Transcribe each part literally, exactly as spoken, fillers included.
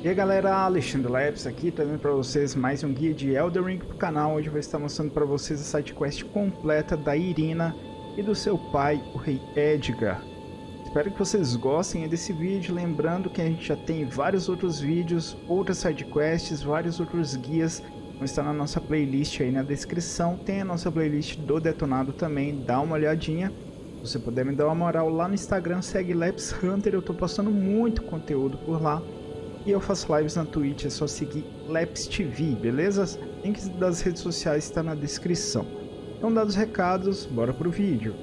E aí galera, Alexandre Leps aqui, trazendo para vocês mais um guia de Elden Ring pro canal, onde eu vou estar mostrando para vocês a sidequest completa da Irina e do seu pai, o Rei Edgar. Espero que vocês gostem desse vídeo, lembrando que a gente já tem vários outros vídeos, outras sidequests, vários outros guias, vão estar na nossa playlist aí na descrição, tem a nossa playlist do Detonado também, dá uma olhadinha. Se você puder me dar uma moral lá no Instagram, segue Leps Hunter, eu tô postando muito conteúdo por lá. E eu faço lives na Twitch, é só seguir Leps T V, beleza? Links das redes sociais está na descrição. Então, dados os recados, bora pro vídeo.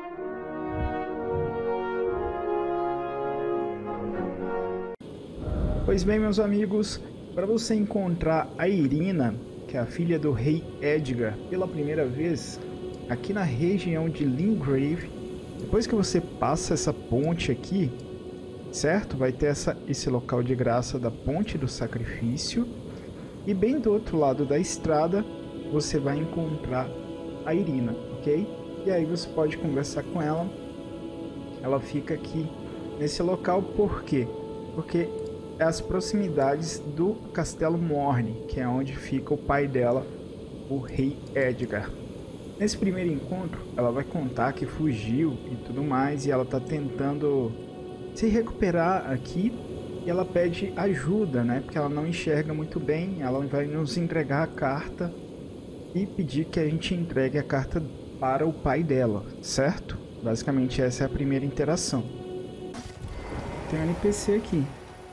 Pois bem, meus amigos, para você encontrar a Irina, que é a filha do Rei Edgar, pela primeira vez, aqui na região de Limgrave, depois que você passa essa ponte aqui, certo? Vai ter essa, esse local de graça da Ponte do Sacrifício. E bem do outro lado da estrada, você vai encontrar a Irina, ok? E aí você pode conversar com ela. Ela fica aqui nesse local, por quê? Porque é as proximidades do Castelo Morne, que é onde fica o pai dela, o Rei Edgar. Nesse primeiro encontro, ela vai contar que fugiu e tudo mais, e ela está tentando se recuperar aqui, e ela pede ajuda, né? Porque ela não enxerga muito bem. Ela vai nos entregar a carta e pedir que a gente entregue a carta para o pai dela, certo? Basicamente essa é a primeira interação. Tem um N P C aqui.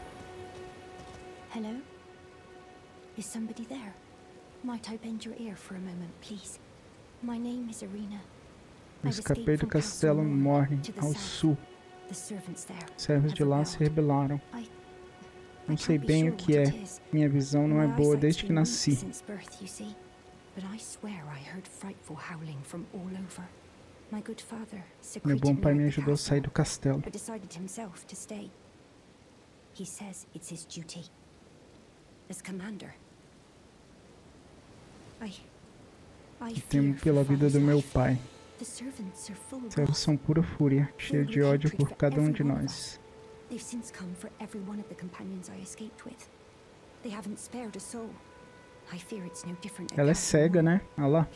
Hello? Is somebody there? Might I bend your ear for a moment, please? My name is Irina. Eu escapei do Castelo Morne ao sul. Servos de lá se rebelaram. Não sei bem o que é. Minha visão não é boa desde que nasci. Meu bom pai me ajudou a sair do castelo. E temo pela vida do meu pai. Servos são pura fúria, cheios de ódio por cada um de nós. Ela é cega, né? Olha lá.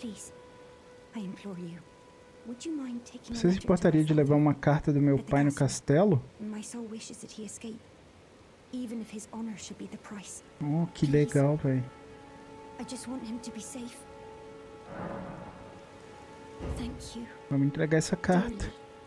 Você se importaria de levar uma carta do meu pai no castelo? Oh, que legal, velho. Vamos entregar essa carta.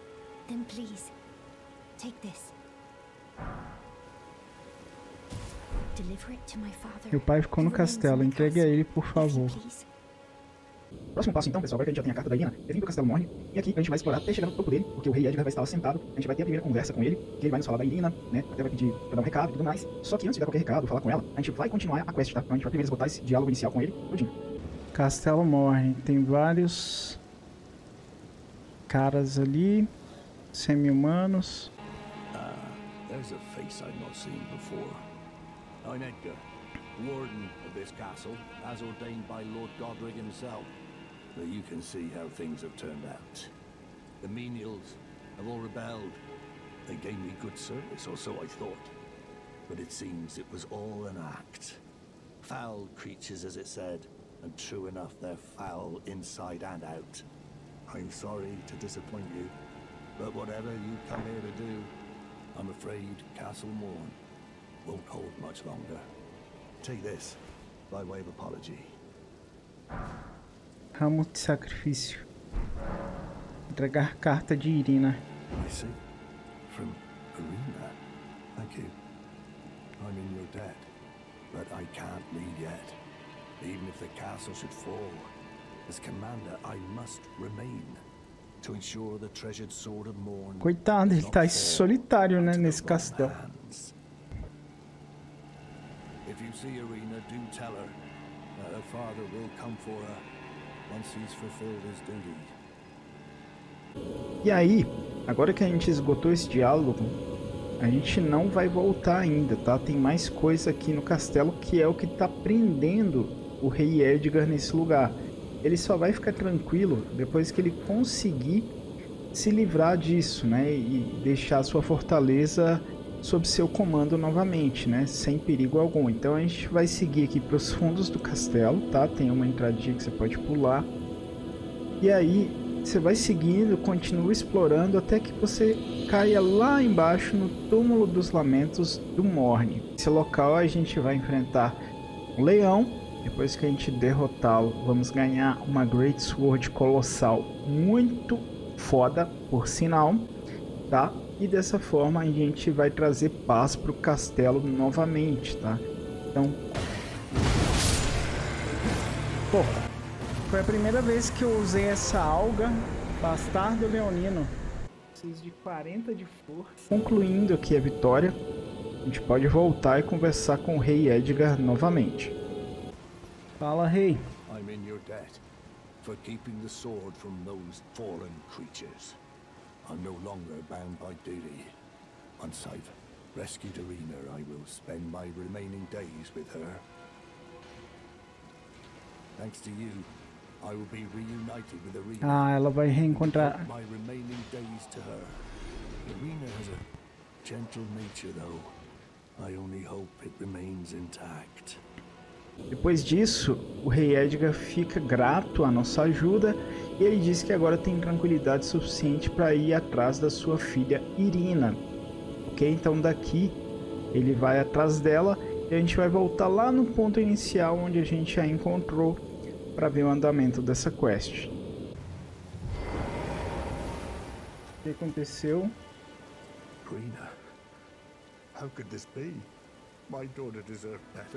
Meu pai ficou no castelo. Entregue a ele, por favor. Próximo passo então, pessoal, agora que a gente já tem a carta da Irina, é vir pro Castelo Morne, e aqui a gente vai explorar até chegar no topo dele, porque o Rei Edgar vai estar lá sentado, a gente vai ter a primeira conversa com ele, que ele vai nos falar da Irina, né, até vai pedir pra dar um recado e tudo mais. Só que antes de dar qualquer recado, falar com ela, a gente vai continuar a quest, tá? Então a gente vai primeiro esgotar esse diálogo inicial com ele, tudinho. Castelo Morne, tem vários caras ali, semi-humanos. Ah, there's a face I've not seen before. I'm Edgar, warden of this castle, as ordained by Lord Godric himself. But you can see how things have turned out. The menials have all rebelled. They gave me good service, or so I thought. But it seems it was all an act. Foul creatures, as it said. And true enough, they're foul inside and out. I'm sorry to disappoint you, but whatever you come here to do, I'm afraid Castle Morne won't hold much longer. Take this, by way of apology. Ramo de sacrifício. Entregar carta de Irina. I see. From Irina. Thank you. I'm in your debt, but I can't leave yet. Even if the castle should fall, as commander, I must remain to ensure the treasured sword of Morne. Coitado, ele tá solitário, né, nesse castelo. If you see Irina, do tell her that her father will come for her once he's fulfilled his duty. E aí, agora que a gente esgotou esse diálogo, a gente não vai voltar ainda, tá? Tem mais coisa aqui no castelo que é o que tá prendendo o Rei Edgar nesse lugar. Ele só vai ficar tranquilo depois que ele conseguir se livrar disso, né? E deixar sua fortaleza sob seu comando novamente, né? Sem perigo algum. Então a gente vai seguir aqui para os fundos do castelo, tá? Tem uma entradinha que você pode pular. E aí você vai seguindo, continua explorando até que você caia lá embaixo no túmulo dos lamentos do Morne. Nesse local a gente vai enfrentar um leão. Depois que a gente derrotá-lo, vamos ganhar uma Great Sword colossal muito foda, por sinal, tá? E dessa forma a gente vai trazer paz para o castelo novamente, tá? Então, pô, foi a primeira vez que eu usei essa alga Bastardo Leonino. Preciso de quarenta de força. Concluindo aqui a vitória, a gente pode voltar e conversar com o Rei Edgar novamente. Fala, rei. I'm in your debt for keeping the sword from those fallen creatures. I'm no longer bound by duty. Once I've rescued Irina, I will spend my remaining days with her. Thanks to you, I will be reunited with Irina. Ah, ela vai reencontrar. My remaining days to her. Irina has a gentle nature, though. I only hope it remains intact. Depois disso, o Rei Edgar fica grato à nossa ajuda e ele diz que agora tem tranquilidade suficiente para ir atrás da sua filha Irina. Ok? Então daqui ele vai atrás dela e a gente vai voltar lá no ponto inicial onde a gente a encontrou para ver o andamento dessa quest. O que aconteceu? Irina, how could this be? My daughter deserved better.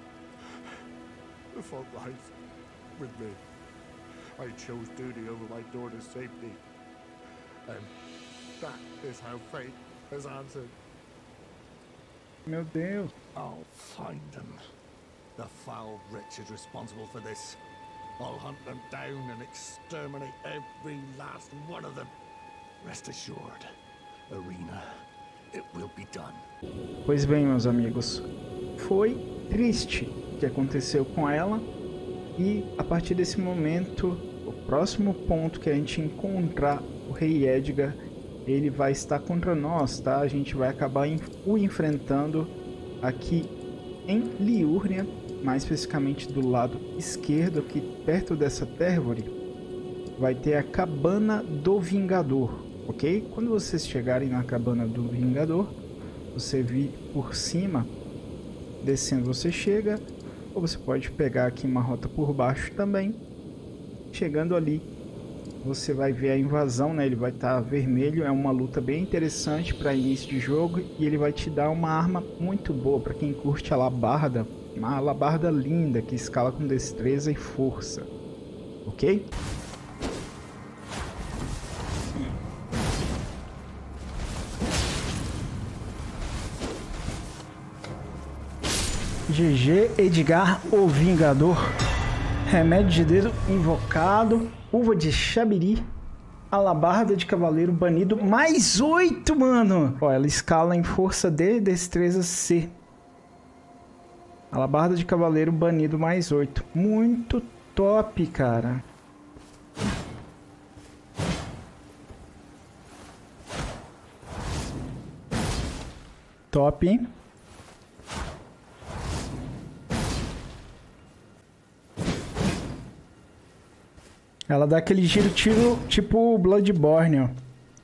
The fault lies with me. I chose duty over my daughter's safety. And that is how fate has answered. Meu Deus. I'll find them. The foul wretches responsible for this. I'll hunt them down and exterminate every last one of them. Rest assured, Irina, it will be done. Pois bem, meus amigos, foi triste o que aconteceu com ela e a partir desse momento, o próximo ponto que a gente encontrar o Rei Edgar, ele vai estar contra nós, tá? A gente vai acabar o enfrentando aqui em Liurnia, mais especificamente do lado esquerdo, aqui perto dessa Tervore, vai ter a Cabana do Vingador, ok? Quando vocês chegarem na Cabana do Vingador, você vir por cima, descendo você chega, ou você pode pegar aqui uma rota por baixo também. Chegando ali, você vai ver a invasão, né? Ele vai estar vermelho, é uma luta bem interessante para início de jogo e ele vai te dar uma arma muito boa para quem curte a alabarda, uma alabarda linda que escala com destreza e força, ok? G G Edgar o Vingador. Remédio de dedo invocado. Uva de Xabiri. Alabarda de cavaleiro banido. Mais oito, mano. Ó, ela escala em força D, destreza C. Alabarda de cavaleiro banido mais oito. Muito top, cara. Top, hein? Ela dá aquele giro tiro tipo Bloodborne, ó.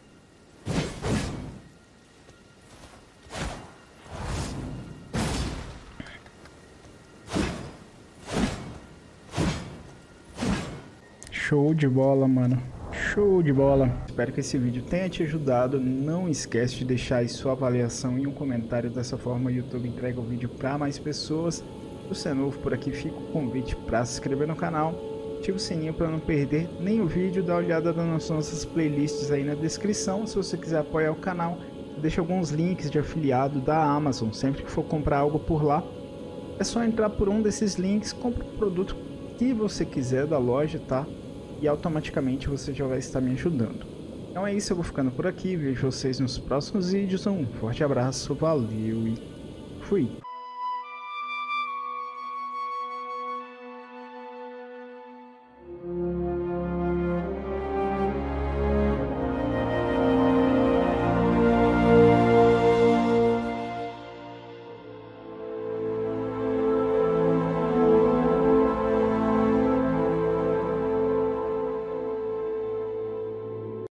Show de bola, mano. Show de bola. Espero que esse vídeo tenha te ajudado. Não esquece de deixar aí sua avaliação e um comentário. Dessa forma o YouTube entrega o vídeo para mais pessoas. Se você é novo por aqui, fica o convite para se inscrever no canal. Ativa o sininho para não perder nem o vídeo. Dá uma olhada nas nossas playlists aí na descrição. Se você quiser apoiar o canal, deixa alguns links de afiliado da Amazon. Sempre que for comprar algo por lá, é só entrar por um desses links, compra o produto que você quiser da loja, tá? E automaticamente você já vai estar me ajudando. Então é isso, eu vou ficando por aqui. Vejo vocês nos próximos vídeos. Um forte abraço, valeu e fui!